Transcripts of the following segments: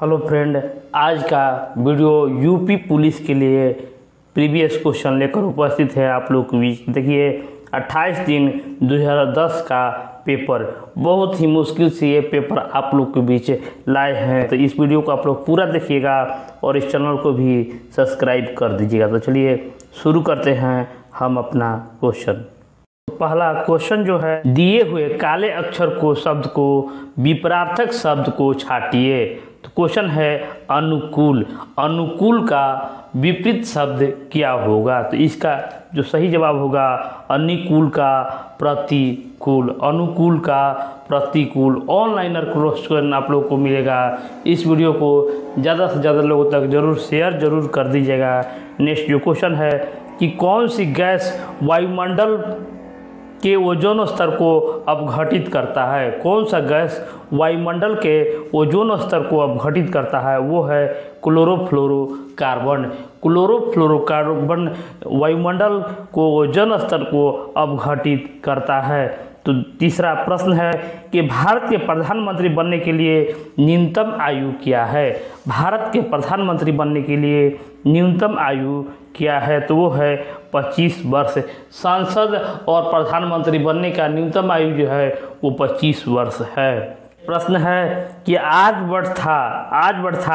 Hello friend, आज का video UP police के लिए प्रीवियस क्वेश्चन लेकर उपस्थित है आप लोग के बीच। देखिए 28/3/2010 का पेपर, बहुत ही मुश्किल से ये पेपर आप लोग के बीच लाए हैं। तो इस वीडियो को आप लोग पूरा देखिएगा और इस चैनल को भी सब्सक्राइब कर दीजिएगा। तो चलिए शुरू करते हैं हम अपना क्वेश्चन। पहला क्वेश्चन जो है, दिए हुए काले अक्षर को शब्द को विपरार्थक शब्द को छाटिए। तो क्वेश्चन है अनुकूल। अनुकूल का विपरीत शब्द क्या होगा? तो इसका जो सही जवाब होगा अनुकूल का प्रतिकूल। अनुकूल का प्रतिकूल। ऑनलाइनर क्वेश्चन आप लोगों को मिलेगा। इस वीडियो को ज़्यादा से ज़्यादा लोगों तक जरूर शेयर जरूर कर दीजिएगा। नेक्स्ट जो क्वेश्चन है कि कौन सी गैस वायुमंडल के ओजोन स्तर को अपघटित करता है? कौन सा गैस वायुमंडल के ओजोन स्तर को अपघटित करता है? वो है क्लोरोफ्लोरोकार्बन। क्लोरोफ्लोरोकार्बन वायुमंडल को ओजोन स्तर को अपघटित करता है। तो तीसरा प्रश्न है कि भारत के प्रधानमंत्री बनने के लिए न्यूनतम आयु क्या है? भारत के प्रधानमंत्री बनने के लिए न्यूनतम आयु क्या है? तो वो है 25 वर्ष। सांसद और प्रधानमंत्री बनने का न्यूनतम आयु जो है वो 25 वर्ष है। प्रश्न है कि आर्यभट्ट था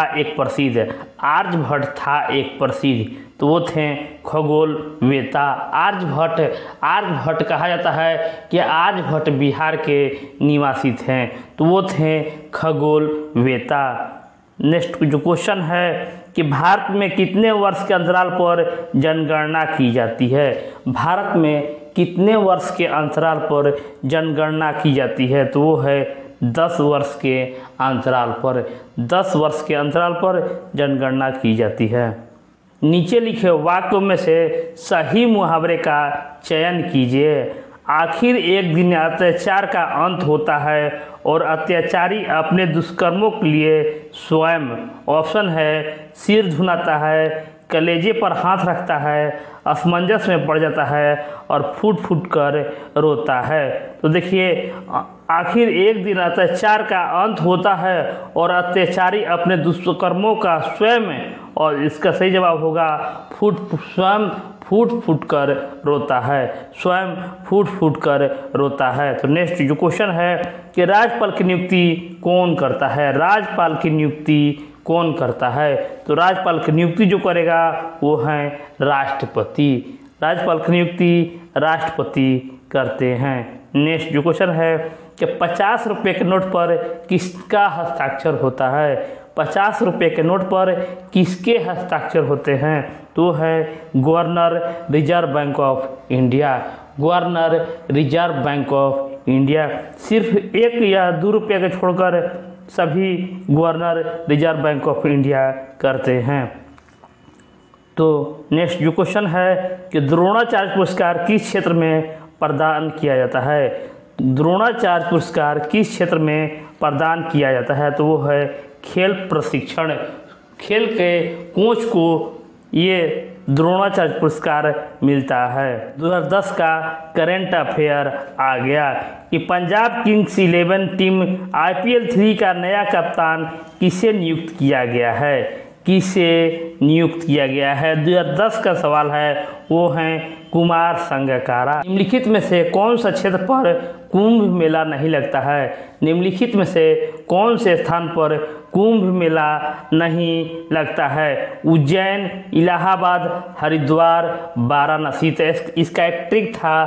एक प्रसिद्ध, तो वो थे खगोलवेता। आर्यभट्ट कहा जाता है कि आर्यभट्ट बिहार के निवासी थे, तो वो थे खगोलवेता। नेक्स्ट जो क्वेश्चन है कि भारत में कितने वर्ष के अंतराल पर जनगणना की जाती है? भारत में कितने वर्ष के अंतराल पर जनगणना की जाती है? तो वो है 10 वर्ष के अंतराल पर। 10 वर्ष के अंतराल पर जनगणना की जाती है। नीचे लिखे वाक्यों में से सही मुहावरे का चयन कीजिए। आखिर एक दिन अत्याचार का अंत होता है और अत्याचारी अपने दुष्कर्मों के लिए स्वयं, ऑप्शन है, सिर धुनाता है, कलेजे पर हाथ रखता है, असमंजस में पड़ जाता है और फूट फूट कर रोता है। तो देखिए आखिर एक दिन अत्याचार का अंत होता है और अत्याचारी अपने दुष्कर्मों का स्वयं, और इसका सही जवाब होगा स्वयं फूट फूट कर रोता है। स्वयं फूट फूट कर रोता है। तो नेक्स्ट जो क्वेश्चन है कि राज्यपाल की नियुक्ति कौन करता है? राज्यपाल की नियुक्ति कौन करता है? तो राज्यपाल की नियुक्ति जो करेगा वो है राष्ट्रपति। राज्यपाल की नियुक्ति राष्ट्रपति करते हैं। नेक्स्ट जो क्वेश्चन है कि 50 रुपये के नोट पर किसका हस्ताक्षर होता है? 50 रुपये के नोट पर किसके हस्ताक्षर होते हैं? तो है governor Reserve Bank of India. Governor Reserve Bank of India. सिर्फ 1 या 2 रुपये के छोड़कर सभी governor Reserve Bank of India करते हैं। तो नेक्स्ट जो क्वेश्चन है कि द्रोणाचार्य पुरस्कार किस क्षेत्र में प्रदान किया जाता है? द्रोणाचार्य पुरस्कार किस क्षेत्र में प्रदान किया जाता है? तो वो है खेल प्रशिक्षण। खेल के कोच को ये द्रोणाचार्य पुरस्कार मिलता है। 2010 का करंट अफेयर आ गया कि पंजाब किंग्स 11 टीम IPL 3 का नया कप्तान किसे नियुक्त किया गया है? किसे नियुक्त किया गया है? 2010 का सवाल है, वो हैं कुमार संगकारा। निम्नलिखित में से कौन सा क्षेत्र पर कुंभ मेला नहीं लगता है? निम्नलिखित में से कौन से स्थान पर कुंभ मेला नहीं लगता है? उज्जैन, इलाहाबाद, हरिद्वार, वाराणसी। तो इसका एक ट्रिक था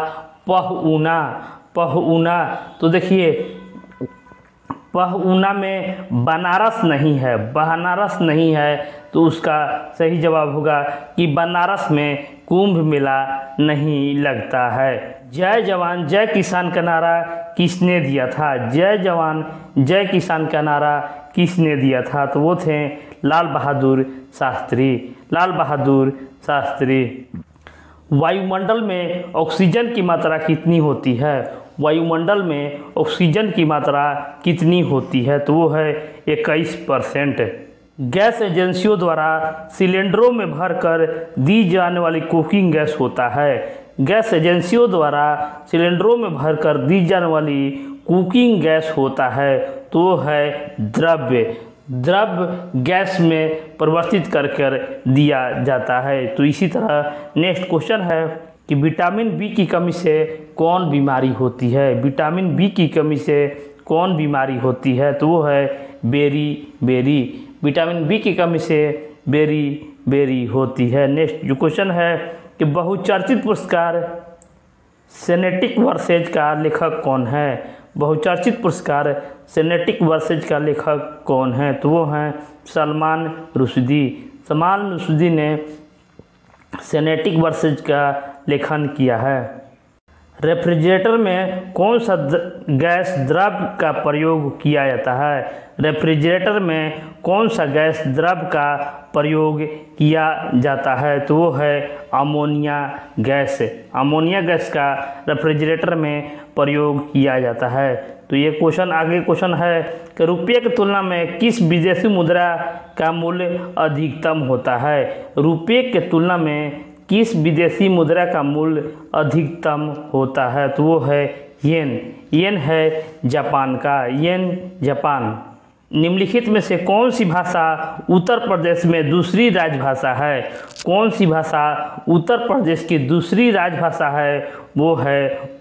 पहुना। तो देखिए पहुना में बनारस नहीं है, तो उसका सही जवाब होगा कि बनारस में कुंभ मेला नहीं लगता है। जय जवान जय किसान का नारा किसने दिया था? जय जवान जय किसान का नारा किसने दिया था? तो वो थे लाल बहादुर शास्त्री। वायुमंडल में ऑक्सीजन की मात्रा कितनी होती है? वायुमंडल में ऑक्सीजन की मात्रा कितनी होती है? तो वो है 21%। गैस एजेंसियों द्वारा सिलेंडरों में भरकर दी जाने वाली कुकिंग गैस होता है। गैस एजेंसियों द्वारा सिलेंडरों में भरकर दी जाने वाली कुकिंग गैस होता है, तो है द्रव्य। द्रव गैस में परिवर्तित कर दिया जाता है। तो इसी तरह नेक्स्ट क्वेश्चन है कि विटामिन बी की कमी से कौन बीमारी होती है। विटामिन बी की कमी से कौन बीमारी होती है, तो वो है बेरी। विटामिन बी की कमी से बेरी होती है। नेक्स्ट जो क्वेश्चन है कि बहुचर्चित पुरस्कार सेनेटिक वर्सेज का लेखक कौन है। बहुचर्चित पुरस्कार सेनेटिक वर्सेज का लेखक कौन है, तो वो हैं सलमान रुश्दी। सलमान रुश्दी ने सेनेटिक वर्सेज का लेखन किया है। रेफ्रिजरेटर में कौन सा गैस द्रव का प्रयोग किया जाता है। रेफ्रिजरेटर में कौन सा गैस द्रव का प्रयोग किया जाता है, तो वो है अमोनिया गैस। अमोनिया गैस का रेफ्रिजरेटर में प्रयोग किया जाता है। तो ये क्वेश्चन आगे क्वेश्चन है कि रुपये की तुलना में किस विदेशी मुद्रा का मूल्य अधिकतम होता है। रुपये के तुलना में किस विदेशी मुद्रा का मूल्य अधिकतम होता है, तो वो है येन है जापान का, येन जापान। निम्नलिखित में से कौन सी भाषा उत्तर प्रदेश में दूसरी राजभाषा है। कौन सी भाषा उत्तर प्रदेश की दूसरी राजभाषा है, वो है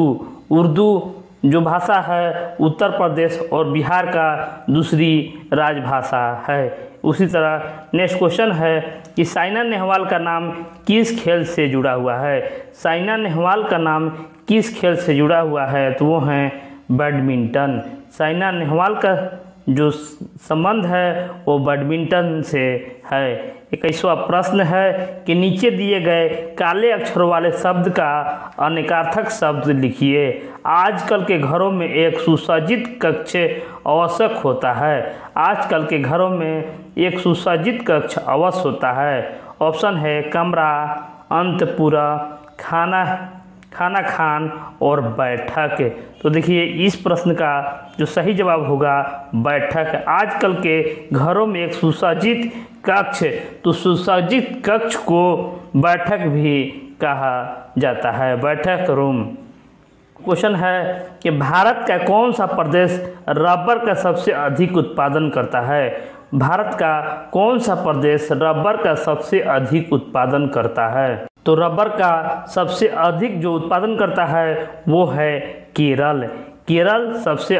उर्दू जो भाषा है उत्तर प्रदेश और बिहार का दूसरी राजभाषा है। उसी तरह नेक्स्ट क्वेश्चन है कि साइना नेहवाल का नाम किस खेल से जुड़ा हुआ है। साइना नेहवाल का नाम किस खेल से जुड़ा हुआ है, तो वो हैं बैडमिंटन। साइना नेहवाल का जो संबंध है वो बैडमिंटन से है। 21वां प्रश्न है कि नीचे दिए गए काले अक्षरों वाले शब्द का अनेकार्थक शब्द लिखिए। आजकल के घरों में एक सुसज्जित कक्ष आवश्यक होता है। आजकल के घरों में एक सुसज्जित कक्ष अवश्य होता है। ऑप्शन है कमरा, अंतपुरा, खाना खान और बैठक। तो देखिए इस प्रश्न का जो सही जवाब होगा बैठक। आजकल के घरों में एक सुसज्जित कक्ष, तो सुसज्जित कक्ष को बैठक भी कहा जाता है, बैठक रूम। क्वेश्चन है कि भारत का कौन सा प्रदेश रबर का सबसे अधिक उत्पादन करता है। भारत का कौन सा प्रदेश रबर का सबसे अधिक उत्पादन करता है, तो रबर का सबसे अधिक जो उत्पादन करता है वो है केरल। केरल सबसे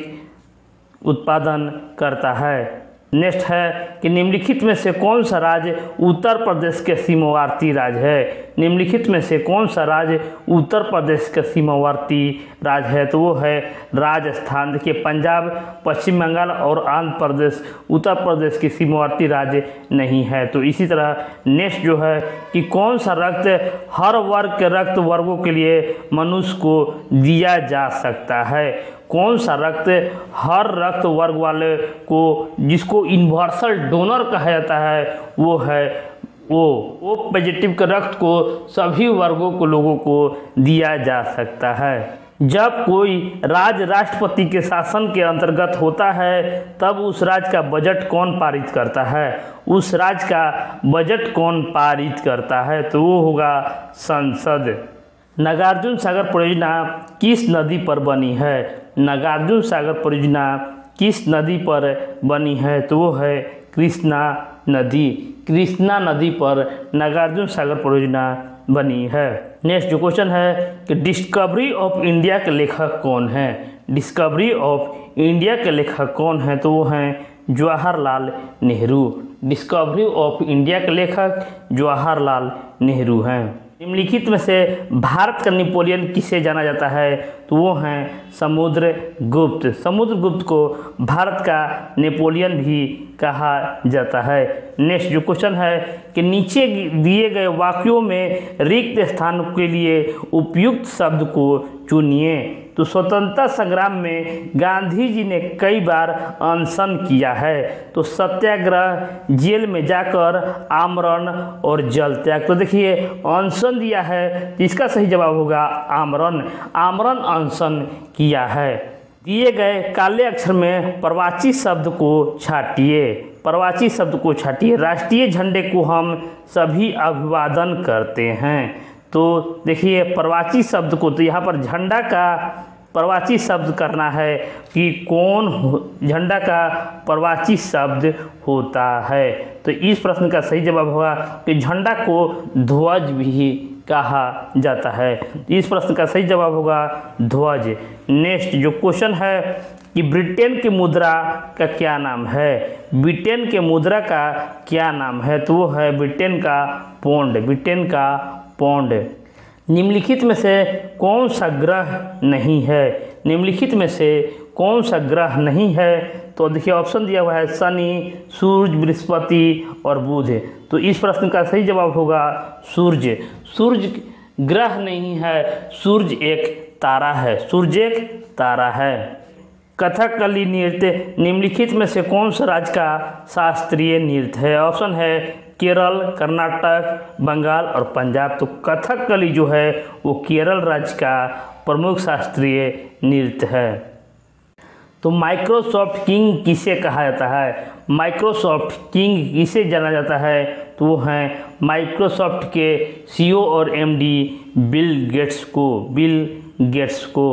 अधिक उत्पादन करता है। नेक्स्ट है कि निम्नलिखित में से कौन सा राज्य उत्तर प्रदेश के सीमावर्ती राज्य है। निम्नलिखित में से कौन सा राज्य उत्तर प्रदेश का सीमावर्ती राज्य है, तो वो है राजस्थान। देखिए पंजाब, पश्चिम बंगाल और आंध्र प्रदेश उत्तर प्रदेश के सीमावर्ती राज्य नहीं है। तो इसी तरह नेक्स्ट जो है कि कौन सा रक्त हर वर्ग के रक्त वर्गों के लिए मनुष्य को दिया जा सकता है। कौन सा रक्त हर रक्त वर्ग वाले को, जिसको यूनिवर्सल डोनर कहा जाता है, वो है ओ पॉजिटिव के रक्त को सभी वर्गों को लोगों को दिया जा सकता है। जब कोई राज्य राष्ट्रपति के शासन के अंतर्गत होता है तब उस राज्य का बजट कौन पारित करता है। उस राज्य का बजट कौन पारित करता है, तो वो होगा संसद। नागार्जुन सागर परियोजना किस नदी पर बनी है। नागार्जुन सागर परियोजना किस नदी पर बनी है, तो वो है कृष्णा नदी। कृष्णा नदी पर नागार्जुन सागर परियोजना बनी है। नेक्स्ट जो क्वेश्चन है कि डिस्कवरी ऑफ इंडिया के लेखक कौन है। डिस्कवरी ऑफ इंडिया के लेखक कौन है, तो वो हैं Jawaharlal Nehru. Discovery of India के लेखक जवाहरलाल नेहरू हैं। निम्नलिखित में से भारत का नेपोलियन किसे जाना जाता है, तो वो हैं समुद्रगुप्त। समुद्रगुप्त को भारत का नेपोलियन भी कहा जाता है। नेक्स्ट जो क्वेश्चन है कि नीचे दिए गए वाक्यों में रिक्त स्थान के लिए उपयुक्त शब्द को चुनिए। तो स्वतंत्रता संग्राम में गांधी जी ने कई बार अनशन किया है, तो सत्याग्रह, जेल में जाकर, आमरण और जल त्याग। तो देखिए अनशन दिया है, तो इसका सही जवाब होगा आमरण। आमरण अनशन किया है। दिए गए काले अक्षर में प्रवाची शब्द को छाटिए। प्रवाची शब्द को छाटिए। राष्ट्रीय झंडे को हम सभी अभिवादन करते हैं। तो देखिए प्रवाची शब्द को, तो यहाँ पर झंडा का प्रवाची शब्द करना है कि कौन झंडा का प्रवाची शब्द होता है। तो इस प्रश्न का सही जवाब होगा कि झंडा को ध्वज भी कहा जाता है। इस प्रश्न का सही जवाब होगा ध्वज। नेक्स्ट जो क्वेश्चन है कि ब्रिटेन की मुद्रा का क्या नाम है। ब्रिटेन के मुद्रा का क्या नाम है, तो वो है ब्रिटेन का पौंड। ब्रिटेन का पौंड। निम्नलिखित में से कौन सा ग्रह नहीं है। निम्नलिखित में से कौन सा ग्रह नहीं है, तो देखिए ऑप्शन दिया हुआ है शनि, सूर्य, बृहस्पति और बुध। तो इस प्रश्न का सही जवाब होगा सूर्य। सूर्य ग्रह नहीं है, सूर्य एक तारा है। सूर्य एक तारा है। कथकली नृत्य निम्नलिखित में से कौन सा राज्य का शास्त्रीय नृत्य है। ऑप्शन है केरल, कर्नाटक, बंगाल और पंजाब। तो कथकली जो है वो केरल राज्य का प्रमुख शास्त्रीय नृत्य है। तो माइक्रोसॉफ्ट किंग किसे कहा जाता है। माइक्रोसॉफ्ट किंग किसे जाना जाता है, तो वो हैं माइक्रोसॉफ्ट के सीईओ और एमडी बिल गेट्स को। बिल गेट्स को।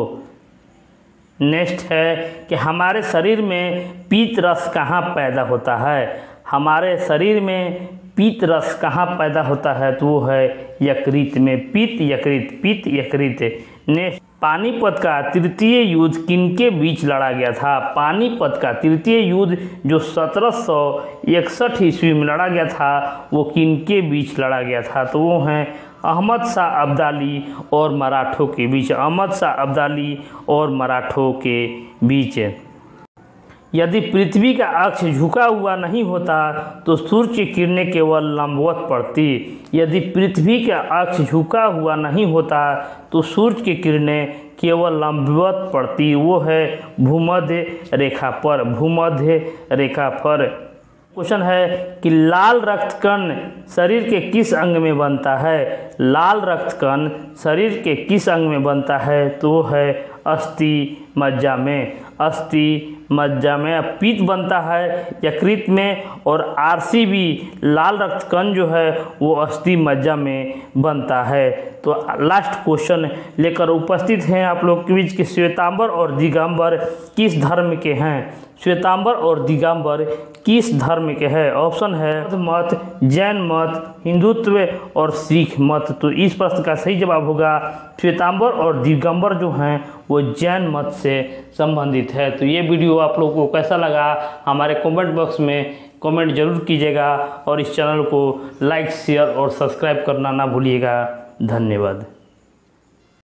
नेक्स्ट है कि हमारे शरीर में पीत रस कहाँ पैदा होता है। हमारे शरीर में पीत रस कहाँ पैदा होता है, तो वो है यकृत में। पीत यकृत, पीत यकृत। नेक्स्ट, पानीपत का तृतीय युद्ध किनके बीच लड़ा गया था। पानीपत का तृतीय युद्ध जो 1761 ईस्वी में लड़ा गया था, वो किनके बीच लड़ा गया था, तो वो हैं अहमद शाह अब्दाली और मराठों के बीच। अहमद शाह अब्दाली और मराठों के बीच। यदि पृथ्वी का अक्ष झुका हुआ नहीं होता तो सूर्य की किरणें केवल लंबवत पड़ती। यदि पृथ्वी का अक्ष झुका हुआ नहीं होता तो सूर्य की किरणें केवल लंबवत पड़ती। वो है भूमध्य रेखा पर। भूमध्य रेखा पर। क्वेश्चन है कि लाल रक्त कण शरीर के किस अंग में बनता है। लाल रक्त कण शरीर के किस अंग में बनता है, तो वो है अस्थि मज्जा में। अस्थि मज्जा में। पित्त बनता है यकृत में और आरसीबी लाल रक्त कण जो है वो अस्थि मज्जा में बनता है। तो लास्ट क्वेश्चन लेकर उपस्थित हैं आप लोग के बीच कि श्वेतांबर और दिगंबर किस धर्म के हैं। श्वेतांबर और दिगंबर किस धर्म के हैं। ऑप्शन है बौद्ध मत, जैन मत, हिंदुत्व और सिख मत। तो इस प्रश्न का सही जवाब होगा श्वेतांबर और दिगंबर जो हैं वो जैन मत से संबंधित है। तो ये वीडियो आप लोगों को कैसा लगा हमारे कमेंट बॉक्स में कमेंट जरूर कीजिएगा और इस चैनल को लाइक, शेयर और सब्सक्राइब करना ना भूलिएगा। धन्यवाद।